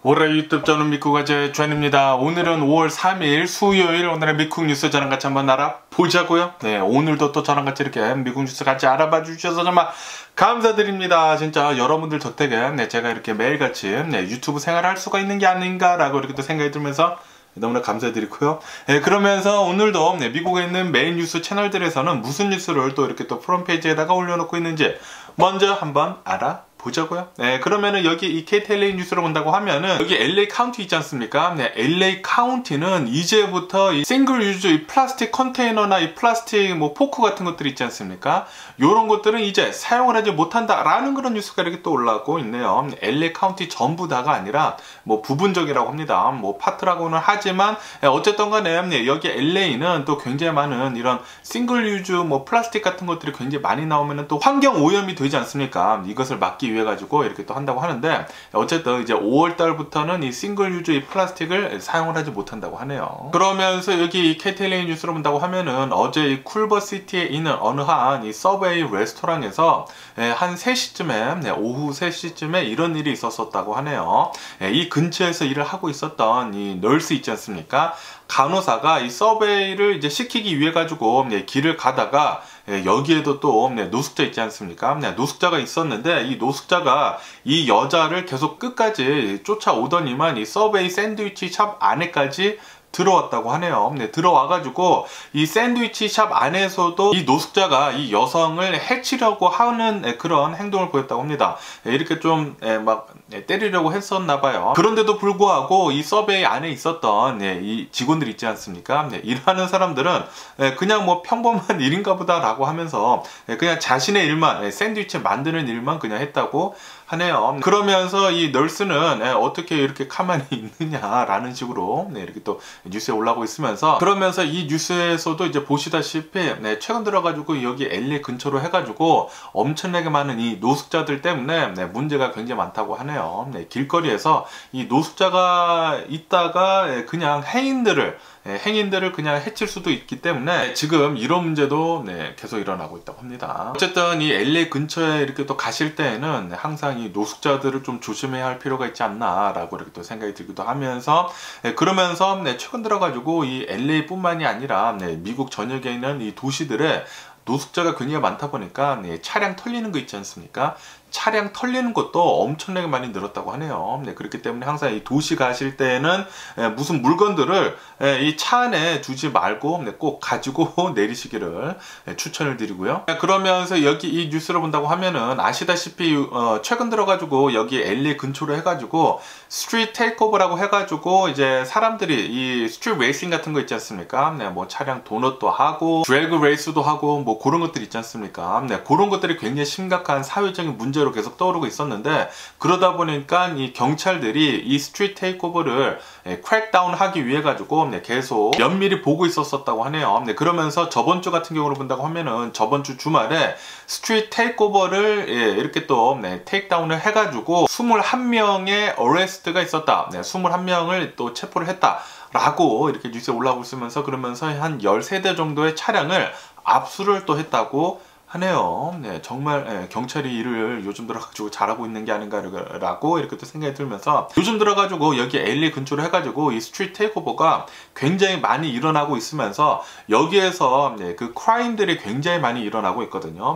올해 유튜브 저는 미쿡가 제주입니다. 오늘은 5월 3일 수요일 오늘의 미쿡 뉴스 저랑 같이 한번 알아보자고요. 네, 오늘도 또 저랑 같이 이렇게 미국 뉴스 같이 알아봐 주셔서 정말 감사드립니다. 진짜 여러분들 덕택에 제가 이렇게 매일같이 유튜브 생활을 할 수가 있는 게 아닌가라고 이렇게 또 생각이 들면서 너무나 감사드리고요. 그러면서 오늘도 미국에 있는 메인 뉴스 채널들에서는 무슨 뉴스를 또 이렇게 또 프론페이지에다가 올려놓고 있는지 먼저 한번 알아보자고요. 그러면은 여기 이 KTLA 뉴스를 본다고 하면은 여기 LA 카운티 있지 않습니까? LA 카운티는 이제부터 이 싱글 유즈 이 플라스틱 컨테이너나 이 플라스틱 뭐 포크 같은 것들이 있지 않습니까? 요런 것들은 이제 사용을 하지 못한다라는 그런 뉴스가 이렇게 또 올라오고 있네요. LA 카운티 전부 다가 아니라 뭐 부분적이라고 합니다. 뭐 파트라고는 하지만 어쨌든 간에 여기 LA는 또 굉장히 많은 이런 싱글 유즈 뭐 플라스틱 같은 것들이 굉장히 많이 나오면은 또 환경 오염이 되지 않습니까? 이것을 막기 위해 가지고 이렇게 또 한다고 하는데 어쨌든 이제 5월 달부터는 이 싱글 유즈 이 플라스틱을 사용을 하지 못한다고 하네요. 그러면서 여기 이 KTLA 뉴스를 본다고 하면은 어제 이 쿨버시티에 있는 어느 한 이 서베이 레스토랑에서 한 3시쯤에 오후 3시쯤에 이런 일이 있었었다고 하네요. 이 근처에서 일을 하고 있었던 이 널스 있지 않습니까? 간호사가 이 서베이를 이제 시키기 위해 가지고 길을 가다가 여기에도 또 노숙자 있지 않습니까? 노숙자가 있었는데 이 노숙자가 이 여자를 계속 끝까지 쫓아오더니만 이 서베이 샌드위치 샵 안에까지 들어왔다고 하네요. 들어와가지고 이 샌드위치 샵 안에서도 이 노숙자가 이 여성을 해치려고 하는 그런 행동을 보였다고 합니다. 이렇게 좀 막 때리려고 했었나봐요. 그런데도 불구하고 이 서베이 안에 있었던 이 직원들 있지 않습니까? 일하는 사람들은 그냥 뭐 평범한 일인가 보다 라고 하면서 그냥 자신의 일만 샌드위치 만드는 일만 그냥 했다고 하네요. 그러면서 이 널스는 어떻게 이렇게 가만히 있느냐라는 식으로 이렇게 또 뉴스에 올라오고 있으면서 그러면서 이 뉴스에서도 이제 보시다시피 최근 들어가지고 여기 LA 근처로 해가지고 엄청나게 많은 이 노숙자들 때문에 문제가 굉장히 많다고 하네요. 길거리에서 이 노숙자가 있다가 그냥 행인들을 그냥 해칠 수도 있기 때문에 지금 이런 문제도 계속 일어나고 있다고 합니다. 어쨌든 이 LA 근처에 이렇게 또 가실 때에는 항상 이 노숙자들을 좀 조심해야 할 필요가 있지 않나 라고 이렇게 또 생각이 들기도 하면서 그러면서 최근 들어가지고 이 LA 뿐만이 아니라 미국 전역에 있는 이 도시들에 노숙자가 굉장히 많다 보니까 차량 털리는 거 있지 않습니까? 차량 털리는 것도 엄청나게 많이 늘었다고 하네요. 그렇기 때문에 항상 이 도시 가실 때는 무슨 물건들을 이 차 안에 두지 말고 꼭 가지고 내리시기를 추천을 드리고요. 그러면서 여기 이 뉴스를 본다고 하면은 아시다시피 최근 들어가지고 여기 LA 근처로 해가지고 스트리트 테이크오버라고 해가지고 이제 사람들이 이 스트리트 레이싱 같은 거 있지 않습니까? 뭐 차량 도넛도 하고 드래그 레이스도 하고 뭐 그런 것들 있지 않습니까? 그런 것들이 굉장히 심각한 사회적인 문제로 계속 떠오르고 있었는데 그러다 보니까 이 경찰들이 이 스트리트 테이크오버를 크랙다운 하기 위해 가지고 계속 면밀히 보고 있었다고 하네요. 그러면서 저번 주 같은 경우로 본다고 하면은 저번 주 주말에 스트리트 테이크오버를 이렇게 또 테이크다운을 해가지고 21명의 어레스트가 있었다. 21명을 또 체포를 했다. 라고 이렇게 뉴스에 올라오고 있으면서 그러면서 한 13대 정도의 차량을 압수를 또 했다고 하네요. 정말 경찰이 일을 요즘 들어가지고 잘하고 있는 게 아닌가라고 이렇게 또 생각이 들면서 요즘 들어가지고 여기 LA 근처로 해가지고 이 스트리트 테이크오버가 굉장히 많이 일어나고 있으면서 여기에서 그 크라임들이 굉장히 많이 일어나고 있거든요.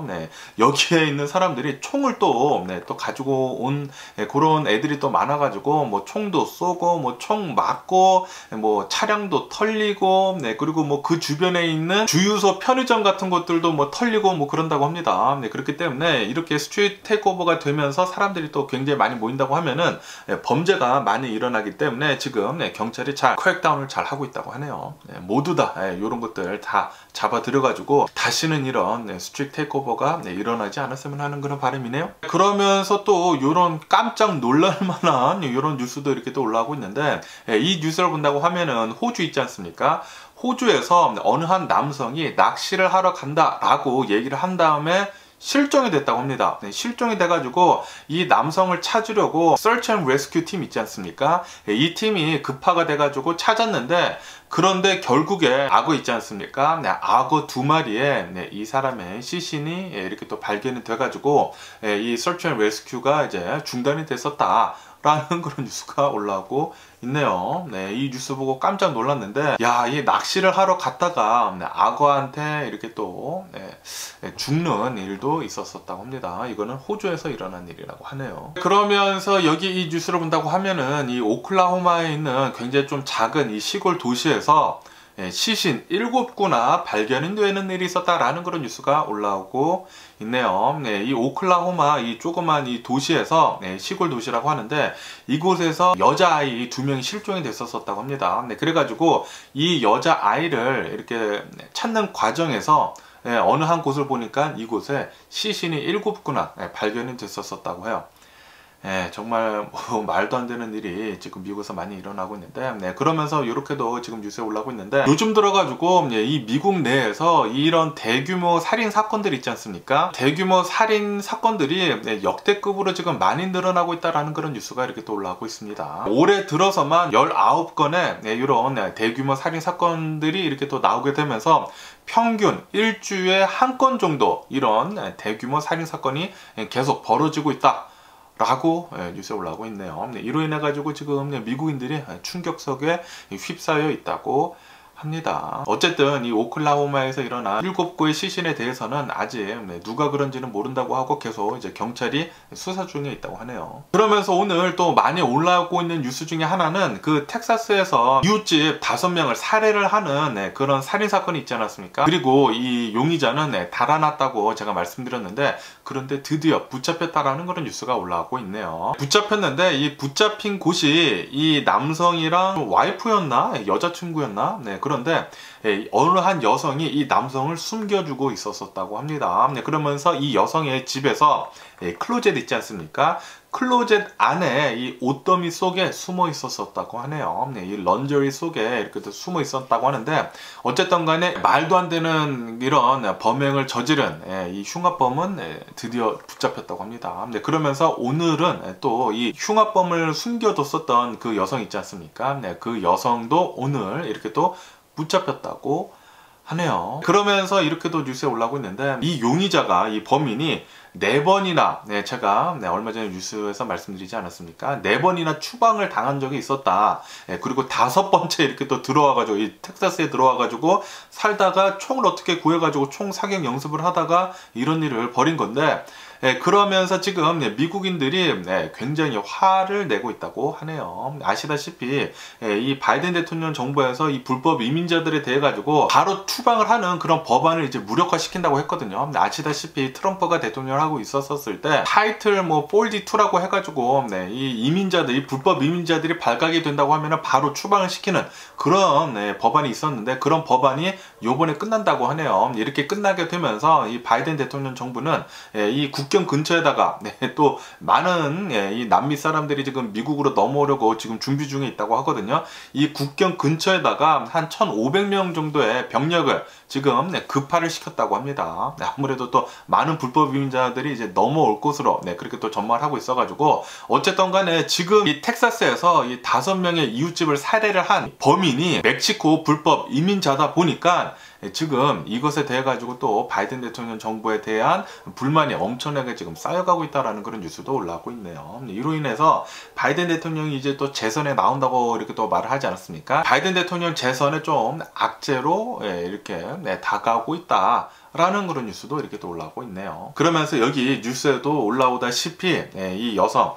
여기에 있는 사람들이 총을 또 가지고 온 그런 애들이 또 많아가지고 뭐 총도 쏘고 뭐 총 맞고 뭐 차량도 털리고 그리고 뭐 그 주변에 있는 주유소 편의점 같은 것들도 뭐 털리고 뭐 그런다고 합니다. 그렇기 때문에 이렇게 스트리트 테이크오버가 되면서 사람들이 또 굉장히 많이 모인다고 하면은 범죄가 많이 일어나기 때문에 지금 경찰이 잘 크랙다운을 잘 하고 있다고 하네요. 모두 다 이런 것들 다 잡아 들여가지고 다시는 이런 스트리트 테이크오버가 일어나지 않았으면 하는 그런 바람이네요. 그러면서 또 이런 깜짝 놀랄만한 이런 뉴스도 이렇게 또 올라오고 있는데 이 뉴스를 본다고 하면은 호주 있지 않습니까? 호주에서 어느 한 남성이 낚시를 하러 간다라고 얘기를 한 다음에 실종이 됐다고 합니다. 실종이 돼가지고 이 남성을 찾으려고 서치 앤 레스큐 팀 있지 않습니까? 이 팀이 급파가 돼가지고 찾았는데 그런데 결국에 악어 있지 않습니까? 악어 2마리에 이 사람의 시신이 이렇게 또 발견이 돼가지고 이 서치 앤 레스큐가 이제 중단이 됐었다 라는 그런 뉴스가 올라오고 있네요. 네, 이 뉴스 보고 깜짝 놀랐는데, 야, 이 낚시를 하러 갔다가 악어한테 이렇게 또 죽는 일도 있었었다고 합니다. 이거는 호주에서 일어난 일이라고 하네요. 그러면서 여기 이 뉴스를 본다고 하면은 이 오클라호마에 있는 굉장히 좀 작은 이 시골 도시에서 시신 7구나 발견이 되는 일이 있었다라는 그런 뉴스가 올라오고 있네요. 네, 이 오클라호마 이 조그만 이 도시에서 시골 도시라고 하는데 이곳에서 여자아이 2명이 실종이 됐었다고 합니다. 네, 그래가지고 이 여자아이를 이렇게 찾는 과정에서 어느 한 곳을 보니까 이곳에 시신이 7구나 발견이 됐었다고 해요. 정말 뭐 말도 안 되는 일이 지금 미국에서 많이 일어나고 있는데, 그러면서 이렇게도 지금 뉴스에 올라오고 있는데, 요즘 들어가지고 이 미국 내에서 이런 대규모 살인 사건들이 있지 않습니까? 대규모 살인 사건들이 역대급으로 지금 많이 늘어나고 있다라는 그런 뉴스가 이렇게 또 올라오고 있습니다. 올해 들어서만 19건의 이런 대규모 살인 사건들이 이렇게 또 나오게 되면서 평균 일주일에 한 건 정도 이런 대규모 살인 사건이 계속 벌어지고 있다 라고 뉴스에 올라오고 있네요. 이로 인해 가지고 지금 미국인들이 충격 속에 휩싸여 있다고 합니다. 어쨌든 이 오클라호마에서 일어난 7구의 시신에 대해서는 아직 누가 그런지는 모른다고 하고 계속 이제 경찰이 수사 중에 있다고 하네요. 그러면서 오늘 또 많이 올라오고 있는 뉴스 중에 하나는 그 텍사스에서 이웃집 5명을 살해를 하는 그런 살인 사건이 있지 않았습니까? 그리고 이 용의자는 달아났다고 제가 말씀드렸는데, 그런데 드디어 붙잡혔다라는 그런 뉴스가 올라오고 있네요. 붙잡혔는데 이 붙잡힌 곳이 이 남성이랑 와이프였나 여자친구였나 그런데 어느 한 여성이 이 남성을 숨겨주고 있었다고 합니다. 그러면서 이 여성의 집에서 클로젯 있지 않습니까? 클로젯 안에 이 옷더미 속에 숨어 있었다고 하네요. 이 런저리 속에 이렇게 숨어 있었다고 하는데, 어쨌든 간에 말도 안 되는 이런 범행을 저지른 이 흉악범은 드디어 붙잡혔다고 합니다. 그러면서 오늘은 또 이 흉악범을 숨겨뒀었던 그 여성 있지 않습니까? 그 여성도 오늘 이렇게 또 붙잡혔다고 하네요. 그러면서 이렇게도 뉴스에 올라오고 있는데, 이 용의자가, 이 범인이 4번이나 제가 얼마 전에 뉴스에서 말씀드리지 않았습니까? 4번이나 추방을 당한 적이 있었다. 그리고 5번째 이렇게 또 들어와가지고 이 텍사스에 들어와가지고 살다가 총을 어떻게 구해가지고 총 사격 연습을 하다가 이런 일을 벌인 건데, 그러면서 지금 미국인들이 굉장히 화를 내고 있다고 하네요. 아시다시피 이 바이든 대통령 정부에서 이 불법 이민자들에 대해 가지고 바로 추방을 하는 그런 법안을 이제 무력화시킨다고 했거든요. 아시다시피 트럼프가 대통령을 하고 있었을 때 타이틀 뭐 4D2라고 해가지고 이 이민자들, 이 불법 이민자들이 발각이 된다고 하면은 바로 추방을 시키는 그런 법안이 있었는데, 그런 법안이 요번에 끝난다고 하네요. 이렇게 끝나게 되면서 이 바이든 대통령 정부는 이 국경 근처에다가 또 많은 이 남미 사람들이 지금 미국으로 넘어오려고 지금 준비 중에 있다고 하거든요. 이 국경 근처에다가 한 1,500명 정도의 병력을 지금 급파를 시켰다고 합니다. 아무래도 또 많은 불법 이민자들이 이제 넘어올 곳으로 그렇게 또 전망을 하고 있어가지고, 어쨌든 간에 지금 이 텍사스에서 이 5명의 이웃집을 살해를 한 범인이 멕시코 불법 이민자다 보니까 지금 이것에 대해 가지고 또 바이든 대통령 정부에 대한 불만이 엄청나게 지금 쌓여가고 있다라는 그런 뉴스도 올라오고 있네요. 이로 인해서 바이든 대통령이 이제 또 재선에 나온다고 이렇게 또 말을 하지 않았습니까? 바이든 대통령 재선에 좀 악재로 이렇게 다가오고 있다 라는 그런 뉴스도 이렇게 또 올라오고 있네요. 그러면서 여기 뉴스에도 올라오다시피 이 여성,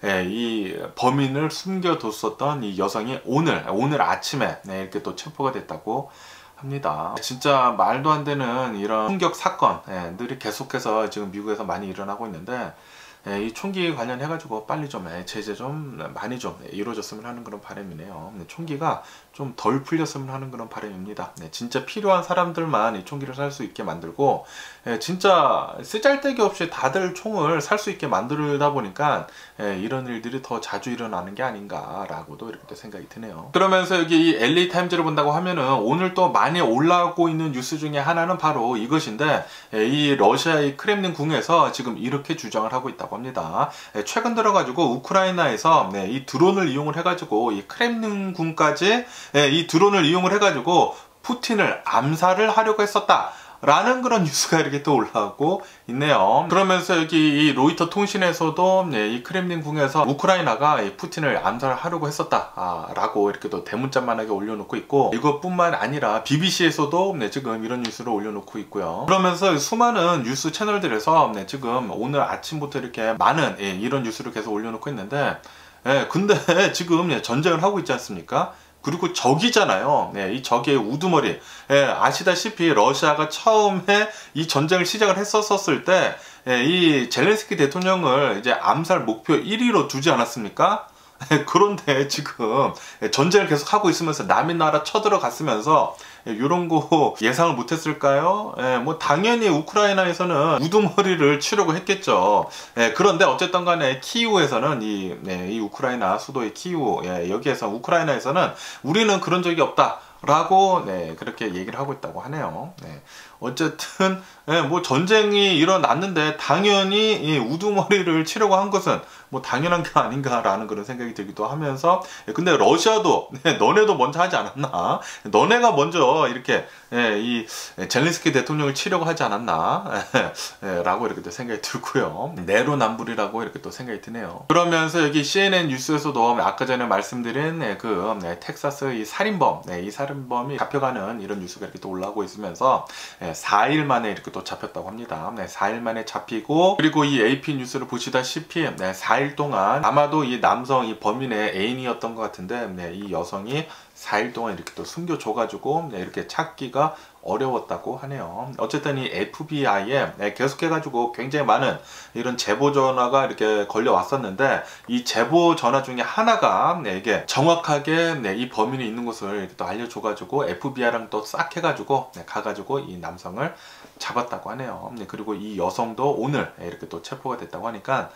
이 범인을 숨겨뒀었던 이 여성이 오늘 아침에 이렇게 또 체포가 됐다고 합니다. 진짜 말도 안 되는 이런 총격 사건들이 계속해서 지금 미국에서 많이 일어나고 있는데, 이 총기 관련해 가지고 빨리 좀 제재 좀 많이 좀 이루어졌으면 하는 그런 바람이네요. 총기가 좀 덜 풀렸으면 하는 그런 바람입니다. 진짜 필요한 사람들만 이 총기를 살 수 있게 만들고, 진짜 쓰잘데기 없이 다들 총을 살 수 있게 만들다 보니까 이런 일들이 더 자주 일어나는 게 아닌가라고도 이렇게 생각이 드네요. 그러면서 여기 이 LA 타임즈를 본다고 하면은 오늘 또 많이 올라오고 있는 뉴스 중에 하나는 바로 이것인데, 이 러시아의 크렘린 궁에서 지금 이렇게 주장을 하고 있다고 합니다. 최근 들어가지고 우크라이나에서 이 드론을 이용을 해가지고 이 크렘린 궁까지 이 드론을 이용을 해가지고 푸틴을 암살을 하려고 했었다 라는 그런 뉴스가 이렇게 또 올라오고 있네요. 그러면서 여기 이 로이터 통신에서도 이 크렘린궁에서 우크라이나가 이 푸틴을 암살하려고 했었다 라고 이렇게 또 대문짝만하게 올려놓고 있고, 이것뿐만 아니라 BBC에서도 지금 이런 뉴스를 올려놓고 있고요. 그러면서 수많은 뉴스 채널들에서 지금 오늘 아침부터 이렇게 많은 이런 뉴스를 계속 올려놓고 있는데, 근데 지금 전쟁을 하고 있지 않습니까? 그리고 적이잖아요. 이 적의 우두머리. 아시다시피 러시아가 처음에 이 전쟁을 시작을 했었을 때, 이 젤렌스키 대통령을 이제 암살 목표 1위로 두지 않았습니까? 그런데 지금 전쟁을 계속 하고 있으면서 남의 나라 쳐들어갔으면서 이런 거 예상을 못했을까요? 뭐 당연히 우크라이나에서는 우두머리를 치려고 했겠죠. 그런데 어쨌든 간에 키이우에서는 이 우크라이나 수도의 키이우, 여기에서 우크라이나에서는 우리는 그런 적이 없다 라고 그렇게 얘기를 하고 있다고 하네요. 어쨌든 뭐 전쟁이 일어났는데 당연히 이 우두머리를 치려고 한 것은 뭐 당연한 게 아닌가라는 그런 생각이 들기도 하면서, 근데 러시아도 너네도 먼저 하지 않았나? 너네가 먼저 이렇게 이 젤렌스키 대통령을 치려고 하지 않았나? 라고 이렇게 또 생각이 들고요. 내로남불이라고 이렇게 또 생각이 드네요. 그러면서 여기 CNN 뉴스에서도 아까 전에 말씀드린 그 텍사스 이 살인범, 이 살인범이 잡혀가는 이런 뉴스가 이렇게 또 올라오고 있으면서 4일 만에 이렇게 또 잡혔다고 합니다. 4일 만에 잡히고, 그리고 이 AP 뉴스를 보시다시피 4일 동안 아마도 이 남성, 이 범인의 애인이었던 것 같은데, 이 여성이 4일 동안 이렇게 또 숨겨줘가지고 이렇게 찾기가 어려웠다고 하네요. 어쨌든 이 FBI에 계속해가지고 굉장히 많은 이런 제보 전화가 이렇게 걸려왔었는데, 이 제보 전화 중에 하나가 이게 정확하게 이 범인이 있는 곳을 이렇게 또 알려줘가지고 FBI랑 또 싹 해가지고 가가지고 이 남성을 잡았다고 하네요. 그리고 이 여성도 오늘 이렇게 또 체포가 됐다고 하니까,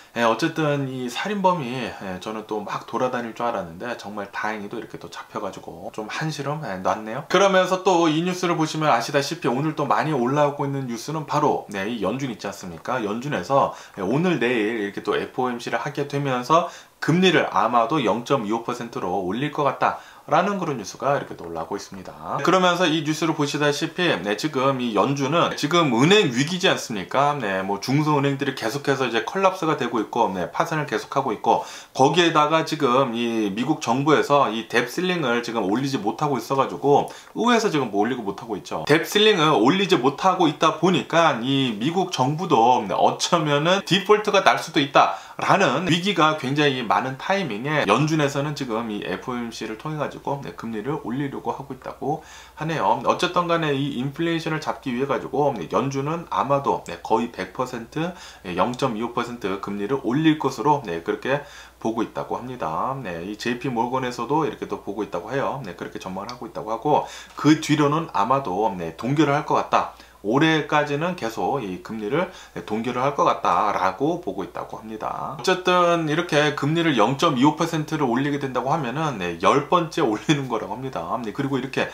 어쨌든 이 살인범이 저는 또 막 돌아다닐 줄 알았는데 정말 다행히도 이렇게 또 잡혀가지고 좀 한시름 놨네요. 그러면서 또 이 뉴스를 보시면 아시다시피 오늘 또 많이 올라오고 있는 뉴스는 바로 이 연준 있지 않습니까? 연준에서 오늘 내일 이렇게 또 FOMC를 하게 되면서 금리를 아마도 0.25%로 올릴 것 같다 라는 그런 뉴스가 이렇게 또 올라오고 있습니다. 그러면서 이 뉴스를 보시다시피 지금 이 연준은 지금 은행 위기지 않습니까? 뭐 중소은행들이 계속해서 이제 컬랩스가 되고 있고 파산을 계속하고 있고, 거기에다가 지금 이 미국 정부에서 이 뎁슬링을 지금 올리지 못하고 있어가지고 의회에서 지금 뭐 올리고 못하고 있죠. 뎁슬링을 올리지 못하고 있다 보니까 이 미국 정부도 어쩌면은 디폴트가 날 수도 있다 라는 위기가 굉장히 많은 타이밍에 연준에서는 지금 이 FOMC를 통해 가지고 금리를 올리려고 하고 있다고 하네요. 어쨌든 간에 이 인플레이션을 잡기 위해 가지고 연준은 아마도 거의 100% 0.25% 금리를 올릴 것으로 그렇게 보고 있다고 합니다. 이 JP 몰건에서도 이렇게 또 보고 있다고 해요. 그렇게 전망을 하고 있다고 하고, 그 뒤로는 아마도 동결을 할 것 같다. 올해까지는 계속 이 금리를 동결을 할 것 같다라고 보고 있다고 합니다. 어쨌든 이렇게 금리를 0.25%를 올리게 된다고 하면은 10번째 올리는 거라고 합니다. 그리고 이렇게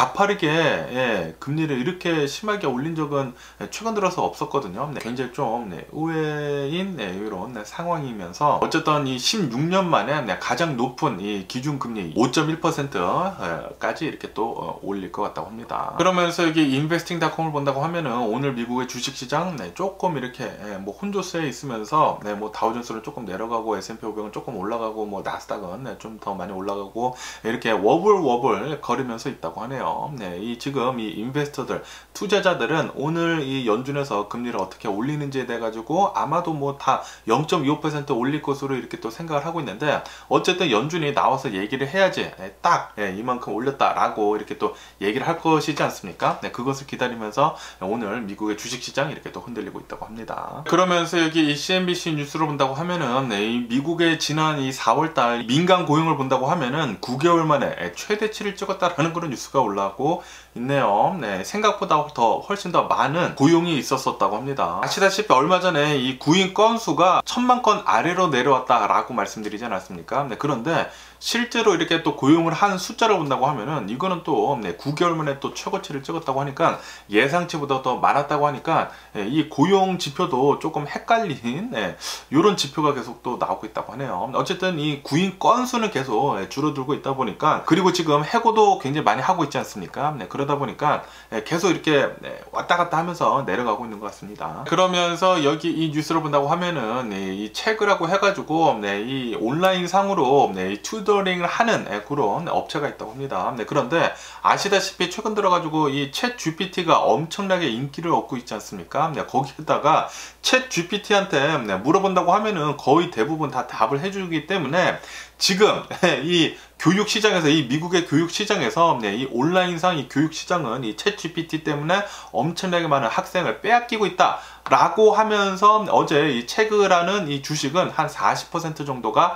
가파르게 금리를 이렇게 심하게 올린 적은 최근 들어서 없었거든요. 굉장히 좀 의외인 이런 상황이면서, 어쨌든 이 16년 만에 가장 높은 이 기준금리 5.1%까지 이렇게 또 올릴 것 같다고 합니다. 그러면서 여기 investing.com을 본다고 하면은 오늘 미국의 주식시장 조금 이렇게 뭐 혼조세에 있으면서 뭐 다우존스는 조금 내려가고 S&P 500은 조금 올라가고 뭐 나스닥은 좀 더 많이 올라가고 이렇게 워블워블 거리면서 있다고 하네요. 이 지금 이 인베스터들, 투자자들은 오늘 이 연준에서 금리를 어떻게 올리는지에 대해 가지고 아마도 뭐 다 0.25% 올릴 것으로 이렇게 또 생각을 하고 있는데, 어쨌든 연준이 나와서 얘기를 해야지 딱 이만큼 올렸다라고 이렇게 또 얘기를 할 것이지 않습니까? 그것을 기다리면서 오늘 미국의 주식시장이 이렇게 또 흔들리고 있다고 합니다. 그러면서 여기 이 CNBC 뉴스를 본다고 하면은 이 미국의 지난 이 4월달 민간 고용을 본다고 하면은 9개월 만에 최대치를 찍었다라는 그런 뉴스가 올라오고 있네요. 생각보다 더 훨씬 더 많은 고용이 있었다고 합니다. 아시다시피 얼마 전에 이 구인 건수가 1000만 건 아래로 내려왔다라고 말씀드리지 않았습니까? 그런데 실제로 이렇게 또 고용을 한 숫자를 본다고 하면은 이거는 또 9개월 만에 또 최고치를 찍었다고 하니까 예상치보다 더 많았다고 하니까 이 고용 지표도 조금 헷갈린 이런 지표가 계속 또 나오고 있다고 하네요. 어쨌든 이 구인 건수는 계속 줄어들고 있다 보니까, 그리고 지금 해고도 굉장히 많이 하고 있지 않습니까? 그러다 보니까 계속 이렇게 왔다 갔다 하면서 내려가고 있는 것 같습니다. 그러면서 여기 이 뉴스를 본다고 하면은 이 체그라고 해가지고 이 온라인 상으로 이 튜더링을 하는 그런 업체가 있다고 합니다. 그런데 아시다시피 최근 들어가지고 이 챗 GPT가 엄청나게 인기를 얻고 있지 않습니까? 거기에다가 챗 GPT한테 물어본다고 하면은 거의 대부분 다 답을 해주기 때문에 지금 이 교육 시장에서, 이 미국의 교육 시장에서 이 온라인상 이 교육 시장은 이 챗 GPT 때문에 엄청나게 많은 학생을 빼앗기고 있다 라고 하면서 어제 이 체그라는 이 주식은 한 40% 정도가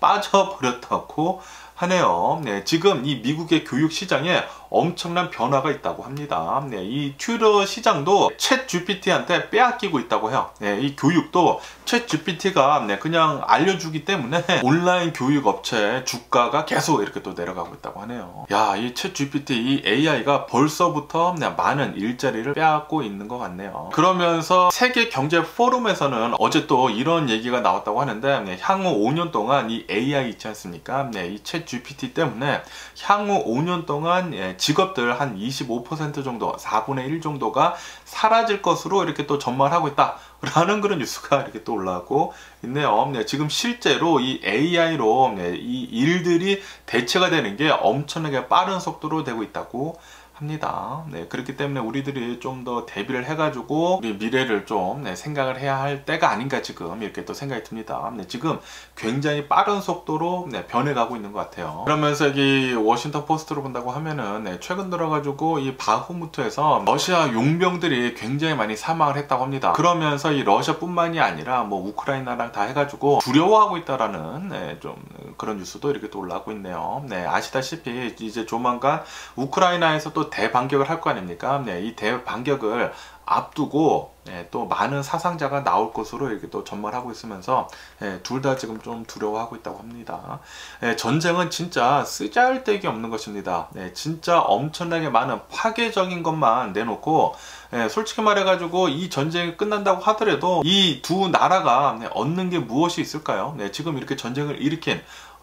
빠져버렸다고 하네요. 지금 이 미국의 교육 시장에 엄청난 변화가 있다고 합니다. 이 튜더 시장도 챗 GPT한테 빼앗기고 있다고 해요. 이 교육도 챗 GPT가 그냥 알려주기 때문에 온라인 교육 업체 주가가 계속 이렇게 또 내려가고 있다고 하네요. 야, 이 챗 GPT, 이 AI가 벌써부터 많은 일자리를 빼앗고 있는 것 같네요. 그러면서 세계 경제 포럼에서는 어제 또 이런 얘기가 나왔다고 하는데, 향후 5년 동안 이 AI 있지 않습니까? 이 챗 GPT 때문에 향후 5년 동안 직업들 한 25% 정도, 4분의 1 정도가 사라질 것으로 이렇게 또 전망하고 있다 라는 그런 뉴스가 이렇게 또 올라오고 있네요. 지금 실제로 이 AI로 이 일들이 대체가 되는 게 엄청나게 빠른 속도로 되고 있다고 합니다. 그렇기 때문에 우리들이 좀 더 대비를 해가지고 우리 미래를 좀 생각을 해야 할 때가 아닌가 지금 이렇게 또 생각이 듭니다. 지금 굉장히 빠른 속도로 변해가고 있는 것 같아요. 그러면서 여기 워싱턴 포스트로 본다고 하면은 최근 들어가지고 이 바흐무트에서 러시아 용병들이 굉장히 많이 사망을 했다고 합니다. 그러면서 이 러시아뿐만이 아니라 뭐 우크라이나랑 다 해가지고 두려워하고 있다라는 좀 그런 뉴스도 이렇게 또 올라오고 있네요. 아시다시피 이제 조만간 우크라이나에서 또 대반격을 할 거 아닙니까? 이 대반격을 앞두고 또 많은 사상자가 나올 것으로 이렇게 또 전망을 하고 있으면서 둘 다 지금 좀 두려워하고 있다고 합니다. 전쟁은 진짜 쓰잘데기 없는 것입니다. 진짜 엄청나게 많은 파괴적인 것만 내놓고 솔직히 말해가지고 이 전쟁이 끝난다고 하더라도 이 두 나라가 얻는 게 무엇이 있을까요? 지금 이렇게 전쟁을 일으킨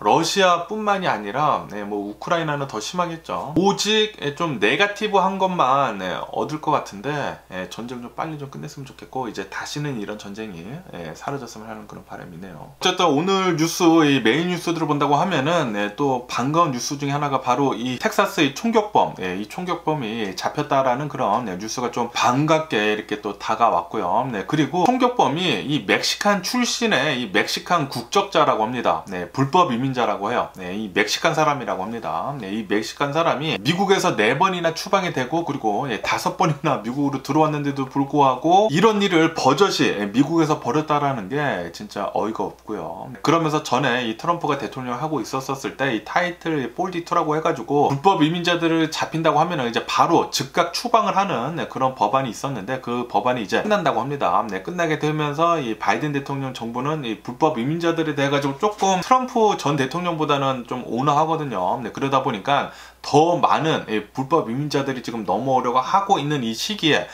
러시아뿐만이 아니라 뭐 우크라이나는 더 심하겠죠. 오직 좀 네거티브한 것만 얻을 것 같은데 전쟁 좀 빨리 좀 끝냈으면 좋겠고, 이제 다시는 이런 전쟁이 사라졌으면 하는 그런 바람이네요. 어쨌든 오늘 뉴스, 이 메인 뉴스들을 본다고 하면은 또 반가운 뉴스 중에 하나가 바로 이 텍사스의 총격범, 이 총격범이 잡혔다라는 그런 뉴스가 좀 반갑게 이렇게 또 다가왔고요. 그리고 총격범이 이 멕시칸 출신의 이 멕시칸 국적자라고 합니다. 불법 이민자라고 해요. 이 멕시칸 사람이라고 합니다. 이 멕시칸 사람이 미국에서 4번이나 추방이 되고, 그리고 5번이나 미국으로 들어왔는데도 불구하고 이런 일을 버젓이 미국에서 벌였다라는 게 진짜 어이가 없고요. 그러면서 전에 이 트럼프가 대통령을 하고 있었을 때 이 타이틀 42라고 해가지고 불법 이민자들을 잡힌다고 하면은 이제 바로 즉각 추방을 하는 그런 법안이 있었는데, 그 법안이 이제 끝난다고 합니다. 끝나게 되면서 이 바이든 대통령 정부는 이 불법 이민자들에 대해 가지고 조금 트럼프 전 대통령보다는 좀 온화하거든요. 그러다 보니까 더 많은 불법 이민자들이 지금 넘어오려고 하고 있는 이 시기에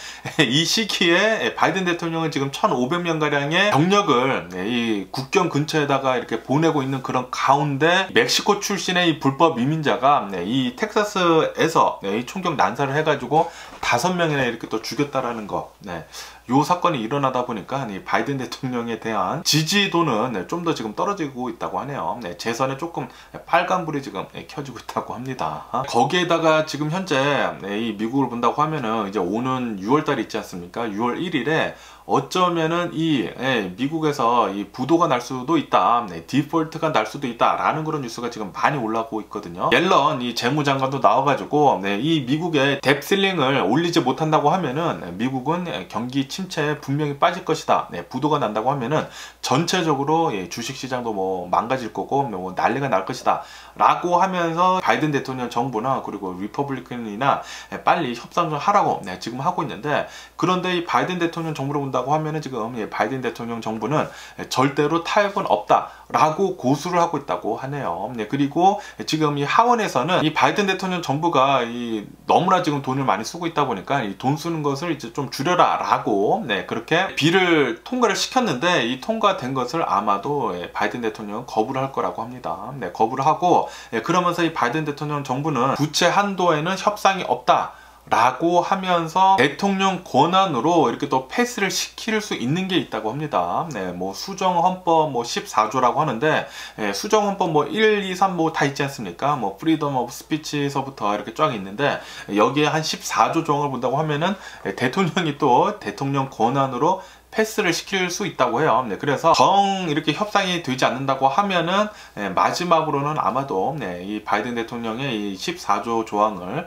바이든 대통령은 지금 1,500명가량의 병력을 이 국경 근처에다가 이렇게 보내고 있는 그런 가운데, 멕시코 출신의 이 불법 이민자가 이 텍사스에서 이 총격 난사를 해가지고 5명이나 이렇게 또 죽였다라는 거. 요 사건이 일어나다 보니까 이 바이든 대통령에 대한 지지도는 좀 더 지금 떨어지고 있다고 하네요. 재선에 조금 빨간불이 지금 켜지고 있다고 합니다. 거기에다가 지금 현재 이 미국을 본다고 하면은 이제 오는 6월달이 있지 않습니까? 6월 1일에 어쩌면은 이 미국에서 이 부도가 날 수도 있다, 디폴트가 날 수도 있다 라는 그런 뉴스가 지금 많이 올라오고 있거든요. 옐런 이 재무장관도 나와가지고 이 미국의 뎁슬링을 올리지 못한다고 하면은 미국은 경기 침체에 분명히 빠질 것이다, 부도가 난다고 하면은 전체적으로 주식시장도 뭐 망가질 거고 뭐 난리가 날 것이다 라고 하면서 바이든 대통령 정부나 그리고 리퍼블리칸이나 빨리 협상 좀 하라고 지금 하고 있는데, 그런데 이 바이든 대통령 정부로 본다 본다고 하면은 지금 바이든 대통령 정부는 절대로 타협은 없다라고 고수를 하고 있다고 하네요. 그리고 지금 이 하원에서는 이 바이든 대통령 정부가 너무나 지금 돈을 많이 쓰고 있다 보니까 이 돈 쓰는 것을 이제 좀 줄여라라고 그렇게 비를 통과를 시켰는데, 이 통과된 것을 아마도 바이든 대통령은 거부를 할 거라고 합니다. 거부를 하고, 그러면서 이 바이든 대통령 정부는 부채 한도에는 협상이 없다 라고 하면서 대통령 권한으로 이렇게 또 패스를 시킬 수 있는 게 있다고 합니다. 뭐 수정헌법 14조라고 하는데, 수정헌법 1, 2, 3 다 있지 않습니까? 뭐 프리덤 오브 스피치서부터 이렇게 쫙 있는데, 여기에 한 14조 조항을 본다고 하면은 대통령이 또 대통령 권한으로 패스를 시킬 수 있다고 해요. 그래서 이렇게 협상이 되지 않는다고 하면은 마지막으로는 아마도 이 바이든 대통령의 이 14조 조항을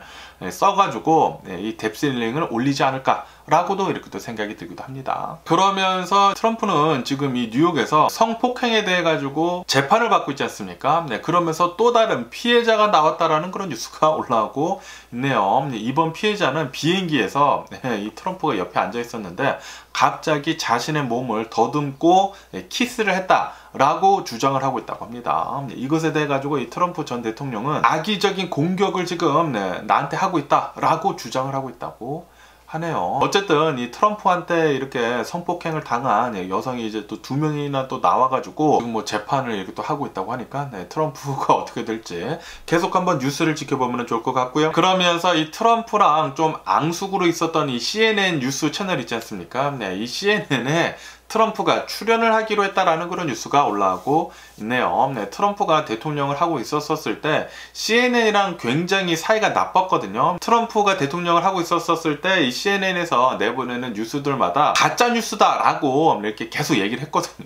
써가지고 이 뎁실링을 올리지 않을까 라고도 이렇게 또 생각이 들기도 합니다. 그러면서 트럼프는 지금 이 뉴욕에서 성폭행에 대해 가지고 재판을 받고 있지 않습니까? 그러면서 또 다른 피해자가 나왔다라는 그런 뉴스가 올라오고 있네요. 이번 피해자는 비행기에서 이 트럼프가 옆에 앉아 있었는데 갑자기 자신의 몸을 더듬고 키스를 했다 라고 주장을 하고 있다고 합니다. 이것에 대해 가지고 이 트럼프 전 대통령은 악의적인 공격을 지금 나한테 하고 있다 라고 주장을 하고 있다고 하네요. 어쨌든 이 트럼프한테 이렇게 성폭행을 당한 여성이 이제 또 2명이나 또 나와가지고 지금 뭐 재판을 이렇게 또 하고 있다고 하니까 트럼프가 어떻게 될지 계속 한번 뉴스를 지켜보면 좋을 것 같고요. 그러면서 이 트럼프랑 좀 앙숙으로 있었던 이 CNN 뉴스 채널 있지 않습니까? 이 CNN에 트럼프가 출연을 하기로 했다라는 그런 뉴스가 올라오고 있네요. 트럼프가 대통령을 하고 있었을 때 CNN이랑 굉장히 사이가 나빴거든요. 트럼프가 대통령을 하고 있었을 때 이 CNN에서 내보내는 뉴스들마다 가짜 뉴스다라고 이렇게 계속 얘기를 했거든요.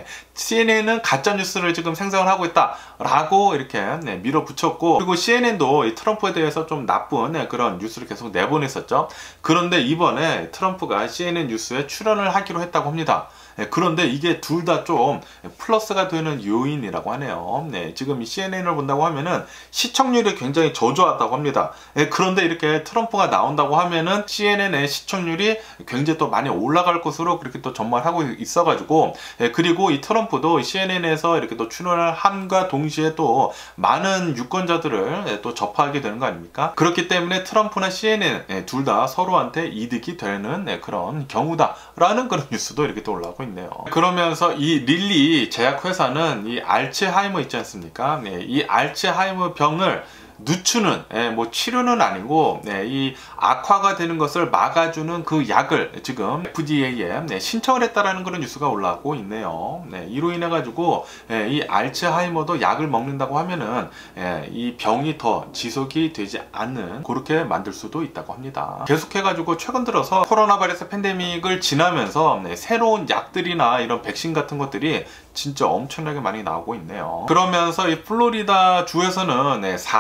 CNN은 가짜 뉴스를 지금 생성을 하고 있다라고 이렇게 밀어붙였고, 그리고 CNN도 이 트럼프에 대해서 좀 나쁜 그런 뉴스를 계속 내보냈었죠. 그런데 이번에 트럼프가 CNN 뉴스에 출연을 하기로 했다고 합니다. 그런데 이게 둘 다 좀 플러스가 되는 요인이라고 하네요. 지금 이 CNN을 본다고 하면은 시청률이 굉장히 저조하다고 합니다. 그런데 이렇게 트럼프가 나온다고 하면은 CNN의 시청률이 굉장히 또 많이 올라갈 것으로 그렇게 또 전망을 하고 있어가지고, 그리고 이 트럼프도 CNN에서 이렇게 또 출연을 함과 동시에 또 많은 유권자들을 또 접하게 되는 거 아닙니까? 그렇기 때문에 트럼프나 CNN 둘 다 서로한테 이득이 되는 그런 경우다라는 그런 뉴스도 이렇게 또 올라오고 있네요. 그러면서 이 릴리 제약회사는 이 알츠하이머 있지 않습니까? 이 알츠하이머 병을 누추는 뭐 치료는 아니고 이 악화가 되는 것을 막아주는 그 약을 지금 FDA에 신청을 했다라는 그런 뉴스가 올라오고 있네요. 이로 인해 가지고 이 알츠하이머도 약을 먹는다고 하면은 이 병이 더 지속이 되지 않는 그렇게 만들 수도 있다고 합니다. 계속해 가지고 최근 들어서 코로나 바이러스 팬데믹을 지나면서 새로운 약들이나 이런 백신 같은 것들이 진짜 엄청나게 많이 나오고 있네요. 그러면서 이 플로리다 주에서는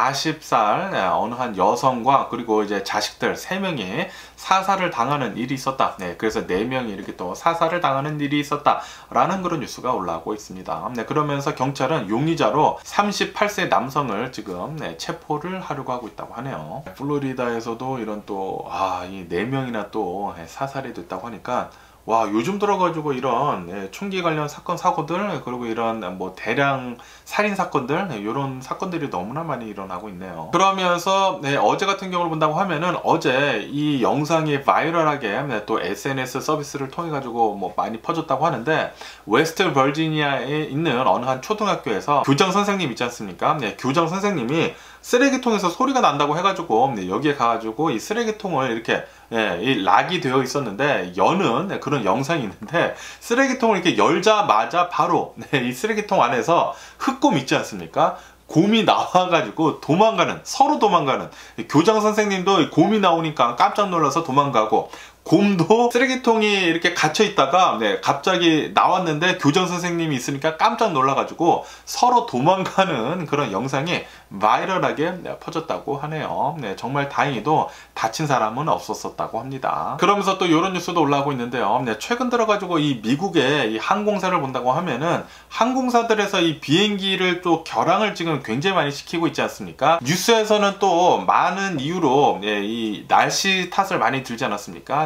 40살 어느 한 여성과 그리고 이제 자식들 3명이 사살을 당하는 일이 있었다. 그래서 4명이 이렇게 또 사살을 당하는 일이 있었다라는 그런 뉴스가 올라오고 있습니다. 그러면서 경찰은 용의자로 38세 남성을 지금 체포를 하려고 하고 있다고 하네요. 플로리다에서도 이런 또 이 4명이나 또 사살이 됐다고 하니까 와, 요즘 들어가지고 이런 총기 관련 사건 사고들, 그리고 이런 뭐 대량 살인 사건들, 이런 사건들이 너무나 많이 일어나고 있네요. 그러면서 어제 같은 경우를 본다고 하면은 어제 이 영상이 바이럴하게 또 SNS 서비스를 통해 가지고 뭐 많이 퍼졌다고 하는데, 웨스트 버지니아에 있는 어느 한 초등학교에서 교장 선생님 있지 않습니까? 교장 선생님이 쓰레기통에서 소리가 난다고 해가지고 여기에 가가지고 이 쓰레기통을 이렇게 이 락이 되어 있었는데 여는 그런 영상이 있는데, 쓰레기통을 이렇게 열자마자 바로 이 쓰레기통 안에서 흑곰 있지 않습니까? 곰이 나와가지고 서로 도망가는, 교장 선생님도 곰이 나오니까 깜짝 놀라서 도망가고, 곰도 쓰레기통이 이렇게 갇혀 있다가 갑자기 나왔는데 교장 선생님이 있으니까 깜짝 놀라가지고 서로 도망가는 그런 영상이 바이럴하게 퍼졌다고 하네요. 정말 다행히도 다친 사람은 없었다고 합니다. 그러면서 또 이런 뉴스도 올라오고 있는데요. 최근 들어가지고 이 미국의 이 항공사를 본다고 하면은 항공사들에서 이 비행기를 또 결항을 지금 굉장히 많이 시키고 있지 않습니까? 뉴스에서는 또 많은 이유로 이 날씨 탓을 많이 들지 않았습니까?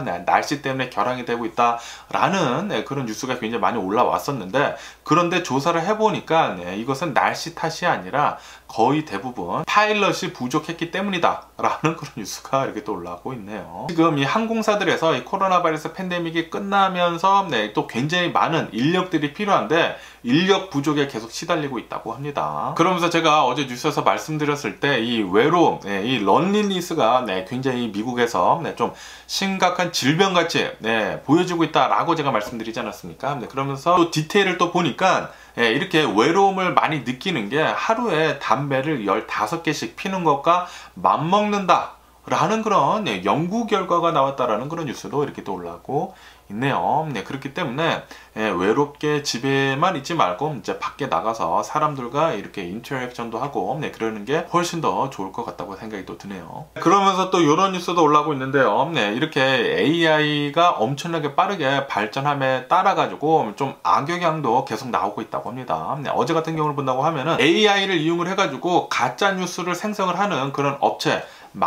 날씨 때문에 결항이 되고 있다라는 그런 뉴스가 굉장히 많이 올라왔었는데, 그런데 조사를 해보니까 이것은 날씨 탓이 아니라 거의 대부분 파일럿이 부족했기 때문이다 라는 그런 뉴스가 이렇게 또 올라오고 있네요. 지금 이 항공사들에서 이 코로나 바이러스 팬데믹이 끝나면서 또 굉장히 많은 인력들이 필요한데 인력 부족에 계속 시달리고 있다고 합니다. 그러면서 제가 어제 뉴스에서 말씀드렸을 때 이 외로움, 이 런리니스가 굉장히 미국에서 좀 심각한 질병같이 보여지고 있다라고 제가 말씀드리지 않았습니까? 그러면서 또 디테일을 또 보니까 이렇게 외로움을 많이 느끼는 게 하루에 담배를 15개씩 피는 것과 맞먹는다 라는 그런 연구 결과가 나왔다라는 그런 뉴스도 이렇게 또 올라오고 있네요. 그렇기 때문에 외롭게 집에만 있지 말고 이제 밖에 나가서 사람들과 이렇게 인터랙션도 하고 그러는 게 훨씬 더 좋을 것 같다고 생각이 또 드네요. 그러면서 또 이런 뉴스도 올라오고 있는데요. 이렇게 AI가 엄청나게 빠르게 발전함에 따라 가지고 좀 악영향도 계속 나오고 있다고 합니다. 어제 같은 경우를 본다고 하면은 AI를 이용을 해가지고 가짜 뉴스를 생성을 하는 그런 업체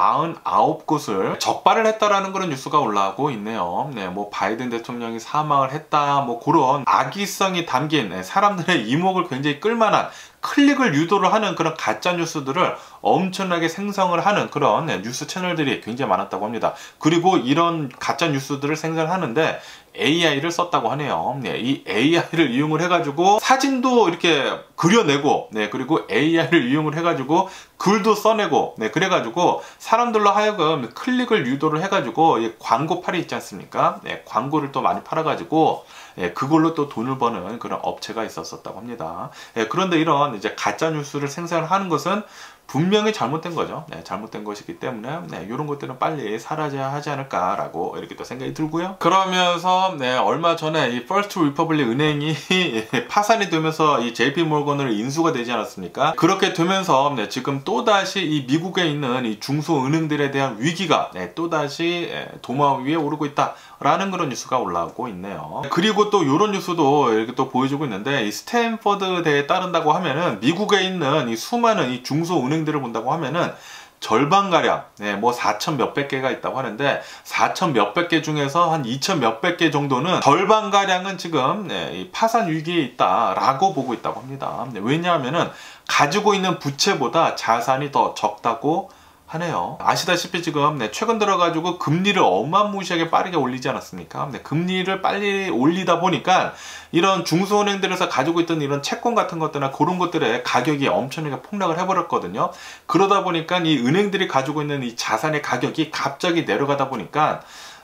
49곳을 적발을 했다라는 그런 뉴스가 올라오고 있네요. 뭐 바이든 대통령이 사망을 했다, 뭐 그런 악의성이 담긴 사람들의 이목을 굉장히 끌만한 클릭을 유도를 하는 그런 가짜 뉴스들을 엄청나게 생성을 하는 그런 뉴스 채널들이 굉장히 많았다고 합니다. 그리고 이런 가짜 뉴스들을 생성하는데 AI를 썼다고 하네요. 이 AI를 이용을 해가지고 사진도 이렇게 그려내고, 그리고 AI를 이용을 해가지고 글도 써내고, 그래가지고 사람들로 하여금 클릭을 유도를 해가지고 광고팔이 있지 않습니까? 광고를 또 많이 팔아가지고 그걸로 또 돈을 버는 그런 업체가 있었다고 합니다. 그런데 이런 이제 가짜 뉴스를 생산하는 것은 분명히 잘못된 거죠. 잘못된 것이기 때문에 이런 것들은 빨리 사라져야 하지 않을까라고 이렇게 또 생각이 들고요. 그러면서 얼마 전에 이 퍼스트 리퍼블릭 은행이 파산이 되면서 이 JP 모건으로 인수가 되지 않았습니까? 그렇게 되면서 지금 또다시 이 미국에 있는 이 중소은행들에 대한 위기가 또다시 도마 위에 오르고 있다라는 그런 뉴스가 올라오고 있네요. 그리고 또 이런 뉴스도 이렇게 또 보여주고 있는데, 이 스탠퍼드대에 따른다고 하면은 미국에 있는 이 수많은 이 중소은행 들을 본다고 하면은 절반가량, 뭐 4천 몇백 개가 있다고 하는데 4천 몇백 개 중에서 한 2천 몇백 개 정도는 절반가량은 지금 이 파산 위기에 있다라고 보고 있다고 합니다. 왜냐하면은 가지고 있는 부채보다 자산이 더 적다고 하네요. 아시다시피 지금 최근 들어가지고 금리를 어마무시하게 빠르게 올리지 않았습니까? 금리를 빨리 올리다 보니까 이런 중소은행들에서 가지고 있던 이런 채권 같은 것들이나 그런 것들의 가격이 엄청나게 폭락을 해버렸거든요. 그러다 보니까 이 은행들이 가지고 있는 이 자산의 가격이 갑자기 내려가다 보니까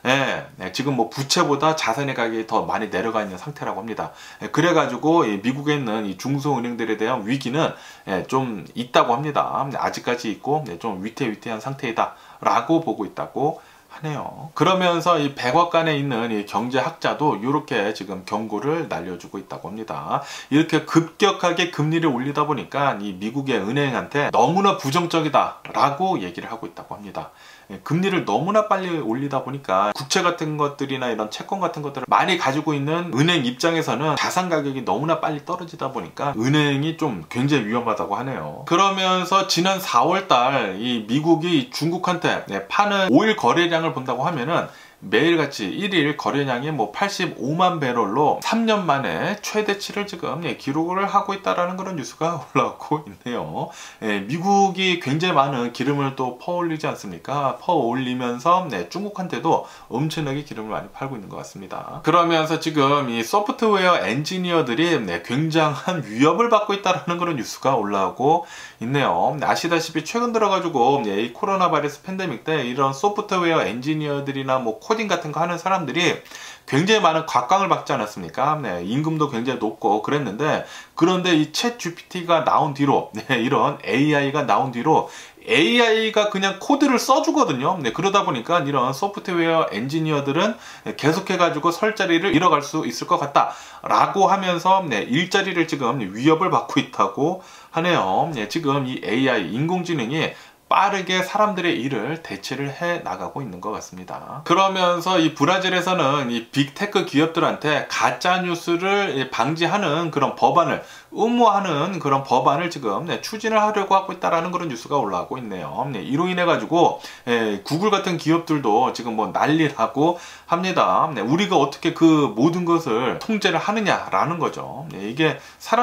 지금 뭐 부채보다 자산의 가격이 더 많이 내려가 있는 상태라고 합니다. 그래가지고 미국에 있는 이 중소은행들에 대한 위기는 좀 있다고 합니다. 아직까지 있고 좀 위태위태한 상태이다 라고 보고 있다고 하네요. 그러면서 이 백악관에 있는 이 경제학자도 이렇게 지금 경고를 날려주고 있다고 합니다. 이렇게 급격하게 금리를 올리다 보니까 이 미국의 은행한테 너무나 부정적이다 라고 얘기를 하고 있다고 합니다. 금리를 너무나 빨리 올리다 보니까 국채 같은 것들이나 이런 채권 같은 것들을 많이 가지고 있는 은행 입장에서는 자산 가격이 너무나 빨리 떨어지다 보니까 은행이 좀 굉장히 위험하다고 하네요. 그러면서 지난 4월달 이 미국이 중국한테 파는 오일 거래량을 본다고 하면은 매일같이 1일 거래량이 뭐 85만 배럴로 3년 만에 최대치를 지금 기록을 하고 있다라는 그런 뉴스가 올라오고 있네요. 미국이 굉장히 많은 기름을 또 퍼올리지 않습니까? 퍼올리면서 중국한테도 엄청나게 기름을 많이 팔고 있는 것 같습니다. 그러면서 지금 이 소프트웨어 엔지니어들이 굉장한 위협을 받고 있다라는 그런 뉴스가 올라오고 있네요. 아시다시피 최근 들어가지고 이 코로나 바이러스 팬데믹 때 이런 소프트웨어 엔지니어들이나 뭐 코딩 같은 거 하는 사람들이 굉장히 많은 곽광을 받지 않았습니까? 임금도 굉장히 높고 그랬는데, 그런데 이 챗 GPT가 나온 뒤로 이런 AI가 나온 뒤로 AI가 그냥 코드를 써주거든요. 그러다 보니까 이런 소프트웨어 엔지니어들은 계속해가지고 설 자리를 잃어갈 수 있을 것 같다 라고 하면서 일자리를 지금 위협을 받고 있다고 하네요. 지금 이 AI 인공지능이 빠르게 사람들의 일을 대체를 해 나가고 있는 것 같습니다. 그러면서 이 브라질에서는 이 빅테크 기업들한테 가짜 뉴스를 방지하는 그런 법안을 의무화하는 그런 법안을 지금 추진을 하려고 하고 있다라는 그런 뉴스가 올라오고 있네요. 이로 인해 가지고 구글 같은 기업들도 지금 뭐 난리라고 합니다. 우리가 어떻게 그 모든 것을 통제를 하느냐라는 거죠. 이게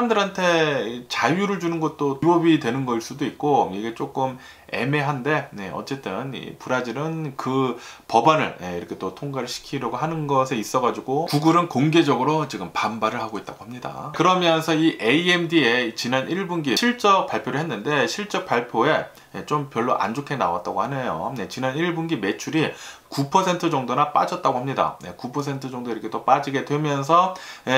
사람들한테 자유를 주는 것도 위법이 되는 걸 수도 있고, 이게 조금 애매한데, 어쨌든 이 브라질은 그 법안을 이렇게 또 통과를 시키려고 하는 것에 있어 가지고 구글은 공개적으로 지금 반발을 하고 있다고 합니다. 그러면서 이 AMD의 지난 1분기 실적 발표를 했는데, 실적 발표에 좀 별로 안 좋게 나왔다고 하네요. 지난 1분기 매출이 9% 정도나 빠졌다고 합니다. 9% 정도 이렇게 또 빠지게 되면서,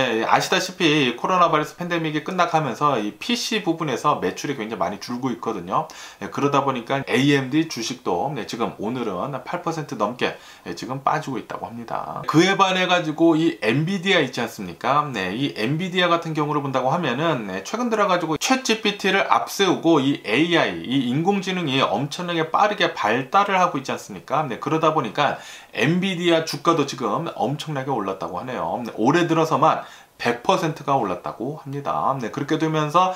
아시다시피 코로나 바이러스 팬데믹이 끝나가면서 이 PC 부분에서 매출이 굉장히 많이 줄고 있거든요. 그러다 보니까 AMD 주식도 지금 오늘은 8% 넘게 지금 빠지고 있다고 합니다. 그에 반해 가지고 이 엔비디아 있지 않습니까? 이 엔비디아 같은 경우를 본다고 하면은 최근 들어 가지고 챗GPT를 앞세우고 이 AI, 이 인공지능이 엄청나게 빠르게 발달을 하고 있지 않습니까? 그러다 보니까 엔비디아 주가도 지금 엄청나게 올랐다고 하네요. 올해 들어서만 100%가 올랐다고 합니다. 그렇게 되면서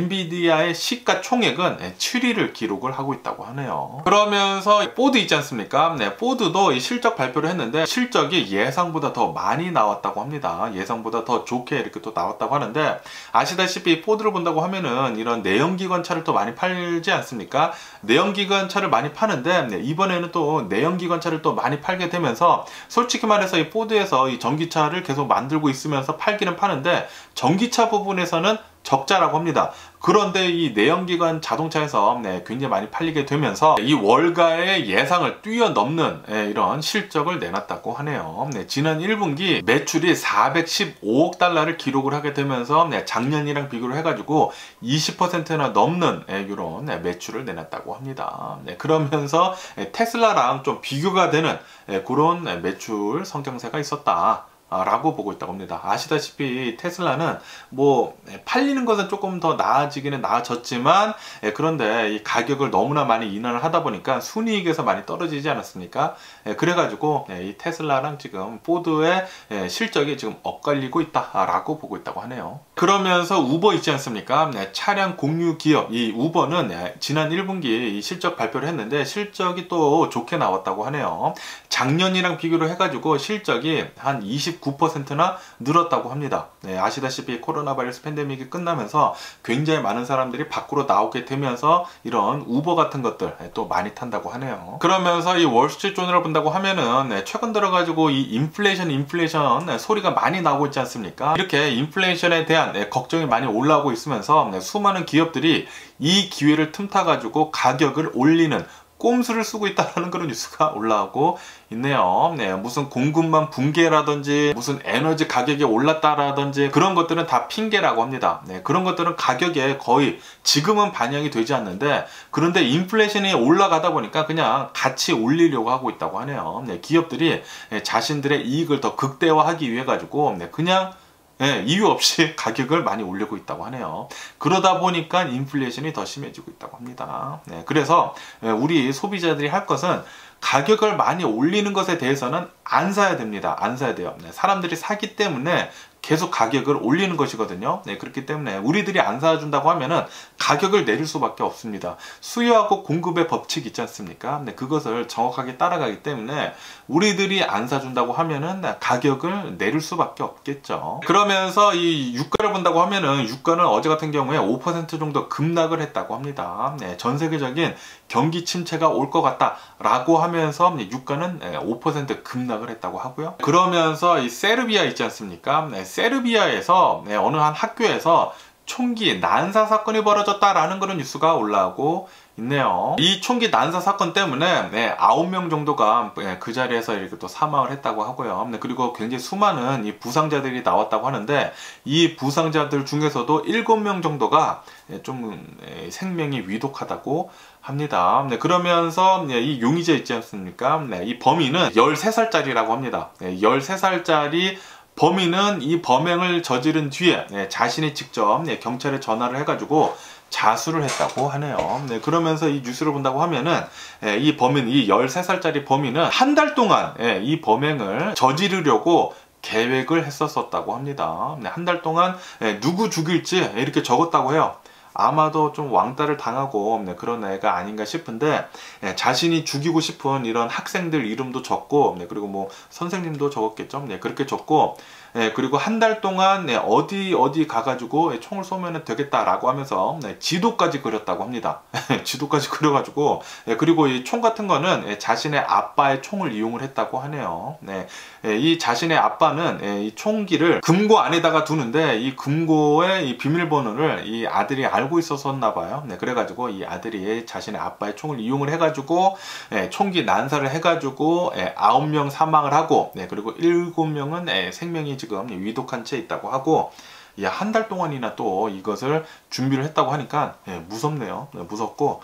엔비디아의 시가총액은 7위를 기록을 하고 있다고 하네요. 그러면서 포드 있지 않습니까? 포드도 이 실적 발표를 했는데 실적이 예상보다 더 많이 나왔다고 합니다. 예상보다 더 좋게 이렇게 또 나왔다고 하는데, 아시다시피 포드를 본다고 하면은 이런 내연기관차를 또 많이 팔지 않습니까? 내연기관차를 많이 파는데, 이번에는 또 내연기관차를 또 많이 팔게 되면서, 솔직히 말해서 이 포드에서 이 전기차를 계속 만들고 있으면서 팔기는 파는데 전기차 부분에서는 적자라고 합니다. 그런데 이 내연기관 자동차에서 굉장히 많이 팔리게 되면서 이 월가의 예상을 뛰어넘는 이런 실적을 내놨다고 하네요. 지난 1분기 매출이 415억 달러를 기록을 하게 되면서 작년이랑 비교를 해가지고 20%나 넘는 이런 매출을 내놨다고 합니다. 그러면서 테슬라랑 좀 비교가 되는 그런 매출 성장세가 있었다 라고 보고 있다고 합니다. 아시다시피 테슬라는 뭐 팔리는 것은 조금 더 나아지기는 나아졌지만, 그런데 이 가격을 너무나 많이 인하를 하다 보니까 순이익에서 많이 떨어지지 않았습니까? 그래가지고 이 테슬라랑 지금 포드의 실적이 지금 엇갈리고 있다라고 보고 있다고 하네요. 그러면서 우버 있지 않습니까? 차량 공유 기업 이 우버는 지난 1분기 실적 발표를 했는데 실적이 또 좋게 나왔다고 하네요. 작년이랑 비교를 해가지고 실적이 한 29%나 늘었다고 합니다. 아시다시피 코로나 바이러스 팬데믹이 끝나면서 굉장히 많은 사람들이 밖으로 나오게 되면서 이런 우버 같은 것들 또 많이 탄다고 하네요. 그러면서 이 월스트리트조널을 본다고 하면은 최근 들어가지고 이 인플레이션 소리가 많이 나오고 있지 않습니까? 이렇게 인플레이션에 대한 걱정이 많이 올라오고 있으면서 수많은 기업들이 이 기회를 틈타가지고 가격을 올리는 꼼수를 쓰고 있다는 그런 뉴스가 올라오고 있네요. 무슨 공급망 붕괴라든지 무슨 에너지 가격이 올랐다라든지 그런 것들은 다 핑계라고 합니다. 그런 것들은 가격에 거의 지금은 반영이 되지 않는데, 그런데 인플레이션이 올라가다 보니까 그냥 같이 올리려고 하고 있다고 하네요. 기업들이 자신들의 이익을 더 극대화하기 위해 가지고 그냥 이유 없이 가격을 많이 올리고 있다고 하네요. 그러다 보니까 인플레이션이 더 심해지고 있다고 합니다. 그래서 우리 소비자들이 할 것은 가격을 많이 올리는 것에 대해서는 안 사야 됩니다. 안 사야 돼요. 사람들이 사기 때문에 계속 가격을 올리는 것이거든요. 그렇기 때문에 우리들이 안 사준다고 하면은 가격을 내릴 수밖에 없습니다. 수요하고 공급의 법칙 있지 않습니까? 그것을 정확하게 따라가기 때문에 우리들이 안 사준다고 하면은 가격을 내릴 수밖에 없겠죠. 그러면서 이 유가를 본다고 하면은 유가는 어제 같은 경우에 5% 정도 급락을 했다고 합니다. 전 세계적인 경기 침체가 올 것 같다라고 하면서 유가는 5% 급락을 했다고 하고요. 그러면서 이 세르비아 있지 않습니까? 세르비아에서 어느 한 학교에서 총기 난사 사건이 벌어졌다라는 그런 뉴스가 올라오고 있네요. 이 총기 난사 사건 때문에 9명 정도가 그 자리에서 이렇게 또 사망을 했다고 하고요. 그리고 굉장히 수많은 이 부상자들이 나왔다고 하는데, 이 부상자들 중에서도 7명 정도가 좀 생명이 위독하다고 합니다. 그러면서 이 용의자 있지 않습니까? 이 범인은 13살짜리라고 합니다. 13살짜리 범인은 이 범행을 저지른 뒤에 자신이 직접 경찰에 전화를 해가지고 자수를 했다고 하네요. 그러면서 이 뉴스를 본다고 하면은 이 범인, 이 13살짜리 범인은 한 달 동안 이 범행을 저지르려고 계획을 했었다고 합니다. 한 달 동안 누구 죽일지 이렇게 적었다고 해요. 아마도 좀 왕따를 당하고 그런 애가 아닌가 싶은데, 자신이 죽이고 싶은 이런 학생들 이름도 적고, 그리고 뭐 선생님도 적었겠죠. 그렇게 적고, 그리고 한 달 동안 어디 가가지고 총을 쏘면 되겠다라고 하면서 지도까지 그렸다고 합니다. 지도까지 그려가지고, 그리고 이 총 같은 거는 자신의 아빠의 총을 이용을 했다고 하네요. 이 자신의 아빠는 이 총기를 금고 안에다가 두는데, 이 금고의 이 비밀번호를 이 아들이 알고 있었나 봐요. 그래가지고 이 아들이 자신의 아빠의 총을 이용을 해가지고 총기 난사를 해가지고 9명 사망을 하고, 그리고 7명은 생명이 지금 위독한 채 있다고 하고, 한 달 동안이나 또 이것을 준비를 했다고 하니까 무섭네요. 무섭고,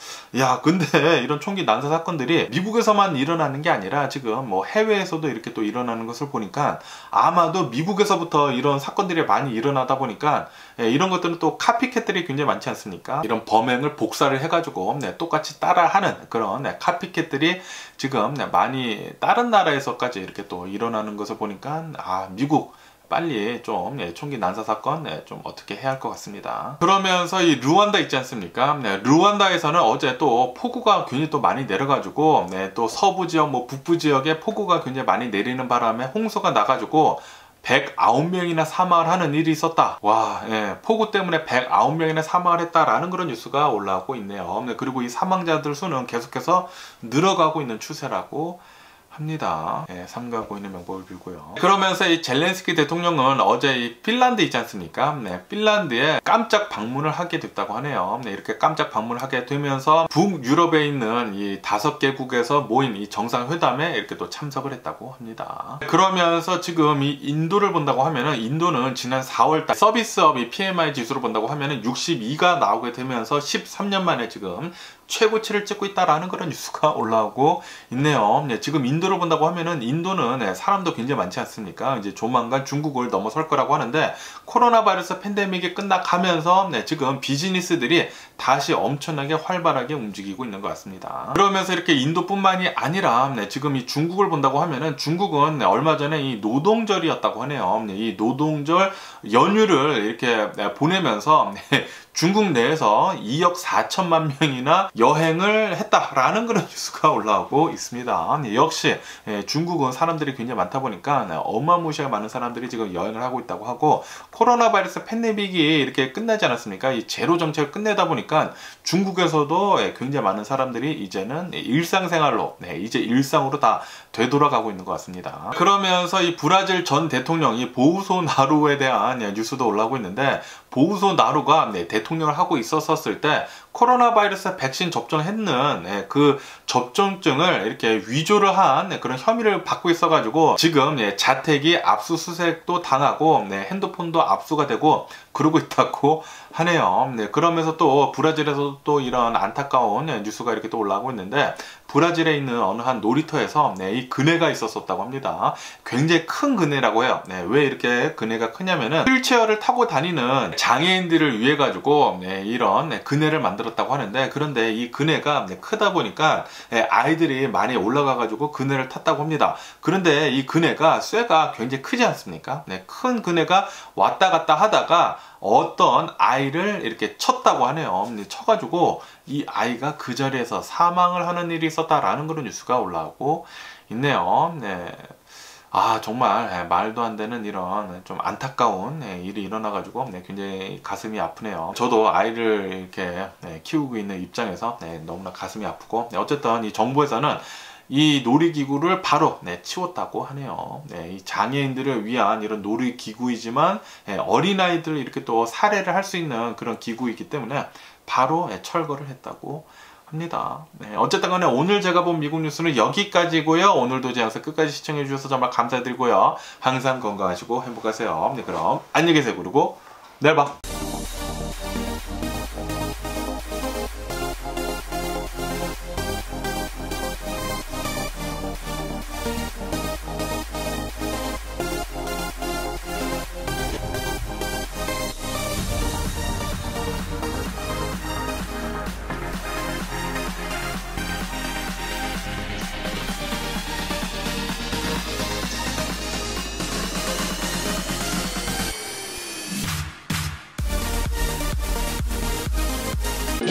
근데 이런 총기 난사 사건들이 미국에서만 일어나는 게 아니라 지금 뭐 해외에서도 이렇게 또 일어나는 것을 보니까, 아마도 미국에서부터 이런 사건들이 많이 일어나다 보니까 이런 것들은 또 카피캣들이 굉장히 많지 않습니까? 이런 범행을 복사를 해가지고 똑같이 따라하는 그런 카피캣들이 지금 많이 다른 나라에서까지 이렇게 또 일어나는 것을 보니까, 미국 빨리 좀 총기 난사 사건 좀 어떻게 해야 할 것 같습니다. 그러면서 이 루안다 있지 않습니까? 루안다에서는 어제 또 폭우가 굉장히 또 많이 내려가지고 또 서부 지역, 뭐 북부 지역에 폭우가 굉장히 많이 내리는 바람에 홍수가 나가지고 109명이나 사망을 하는 일이 있었다. 와, 폭우 때문에 109명이나 사망을 했다라는 그런 뉴스가 올라오고 있네요. 그리고 이 사망자들 수는 계속해서 늘어가고 있는 추세라고 합니다. 삼가하고 있는 명복을 빌고요. 그러면서 이 젤렌스키 대통령은 어제 이 핀란드 있지 않습니까? 핀란드에 깜짝 방문을 하게 됐다고 하네요. 이렇게 깜짝 방문을 하게 되면서 북유럽에 있는 이 5개국에서 모인 이 정상회담에 이렇게 또 참석을 했다고 합니다. 그러면서 지금 이 인도를 본다고 하면은, 인도는 지난 4월달 서비스업 이 PMI 지수를 본다고 하면은 62가 나오게 되면서 13년 만에 지금 최고치를 찍고 있다라는 그런 뉴스가 올라오고 있네요. 지금 인도를 본다고 하면은, 인도는 사람도 굉장히 많지 않습니까? 이제 조만간 중국을 넘어설 거라고 하는데, 코로나 바이러스 팬데믹이 끝나가면서 지금 비즈니스들이 다시 엄청나게 활발하게 움직이고 있는 것 같습니다. 그러면서 이렇게 인도뿐만이 아니라 지금 이 중국을 본다고 하면은, 중국은 얼마 전에 이 노동절이었다고 하네요. 이 노동절 연휴를 이렇게 보내면서 중국 내에서 2억 4천만 명이나 여행을 했다라는 그런 뉴스가 올라오고 있습니다. 역시 중국은 사람들이 굉장히 많다 보니까 어마무시하게 많은 사람들이 지금 여행을 하고 있다고 하고, 코로나 바이러스 팬데믹이 이렇게 끝나지 않았습니까? 이 제로 정책을 끝내다 보니까 중국에서도 굉장히 많은 사람들이 이제는 일상생활로, 이제 일상으로 다 되돌아가고 있는 것 같습니다. 그러면서 이 브라질 전 대통령이 보우소나루에 대한 뉴스도 올라오고 있는데, 보우소나루가 대통령을 하고 있었을 때 코로나 바이러스 백신 접종했는 그 접종증을 이렇게 위조를 한 그런 혐의를 받고 있어가지고 지금 자택이 압수수색도 당하고 핸드폰도 압수가 되고 그러고 있다고 하네요. 그러면서 또 브라질에서도 또 이런 안타까운 뉴스가 이렇게 또 올라오고 있는데, 브라질에 있는 어느 한 놀이터에서 이 그네가 있었다고 합니다. 굉장히 큰 그네라고 해요. 왜 이렇게 그네가 크냐면은 휠체어를 타고 다니는 장애인들을 위해 가지고 이런 그네를 만들었다고 하는데, 그런데 이 그네가 크다 보니까 아이들이 많이 올라가 가지고 그네를 탔다고 합니다. 그런데 이 그네가 쇠가 굉장히 크지 않습니까? 큰 그네가 왔다 갔다 하다가 어떤 아이를 이렇게 쳤다고 하네요. 쳐가지고 이 아이가 그 자리에서 사망을 하는 일이 있었다라는 그런 뉴스가 올라오고 있네요. 정말 말도 안 되는 이런 좀 안타까운 일이 일어나가지고 굉장히 가슴이 아프네요. 저도 아이를 이렇게 키우고 있는 입장에서 너무나 가슴이 아프고, 어쨌든 이 정부에서는 이 놀이기구를 바로 치웠다고 하네요. 이 장애인들을 위한 이런 놀이기구이지만 어린아이들을 이렇게 또 살해를 할 수 있는 그런 기구이기 때문에 바로 철거를 했다고 합니다. 어쨌든 간에 오늘 제가 본 미국 뉴스는 여기까지고요. 오늘도 제 영상 끝까지 시청해 주셔서 정말 감사드리고요. 항상 건강하시고 행복하세요. 그럼 안녕히 계세요. 그리고 내일 봐.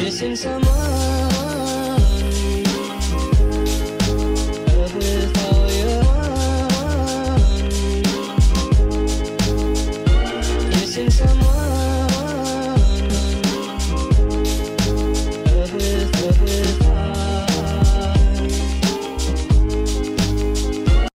missing someone. Love with all your heart. Missing someone.